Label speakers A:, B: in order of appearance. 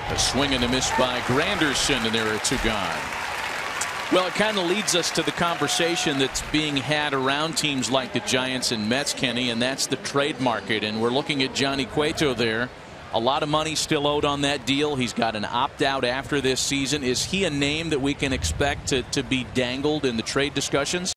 A: A swing and a miss by Granderson, and there are 2 gone. Well, it kind of leads us to the conversation that's being had around teams like the Giants and Mets, Kenny, and that's the trade market. And we're looking at Johnny Cueto there. A lot of money still owed on that deal. He's got an opt-out after this season. Is he a name that we can expect to be dangled in the trade discussions?